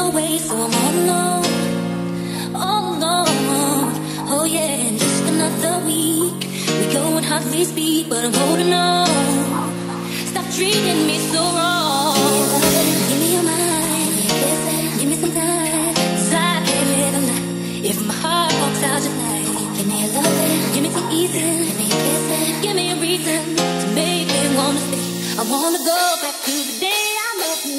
your way, so I'm all alone, all alone. Oh yeah, and just another week. We go at hardly speak, but I'm holding on. Stop treating me so wrong. Give me your mind, give me some time, 'cause I can't live a lie if my heart walks out tonight. Give me a loving, give me some easy, give me a kissing, give me a reason to make me wanna stay. I wanna go back to the day I met you.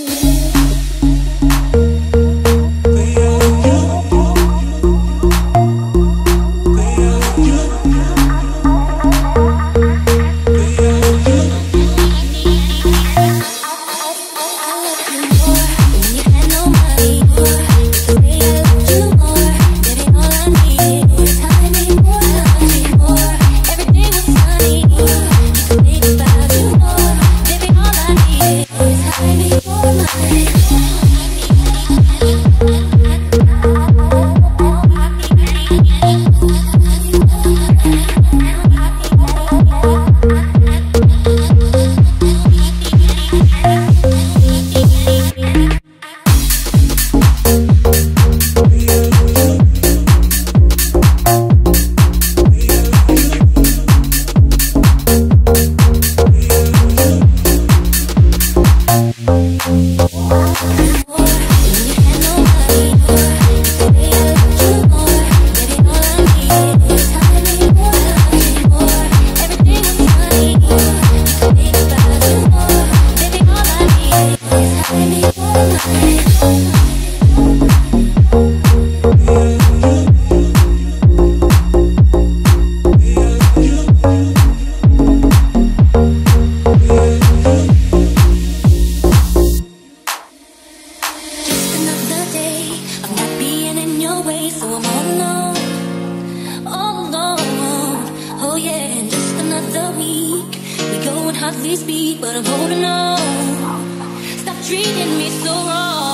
So I'm all alone, all alone. Oh yeah, and just another week. We go and hardly speak, but I'm holding on. Stop treating me so wrong.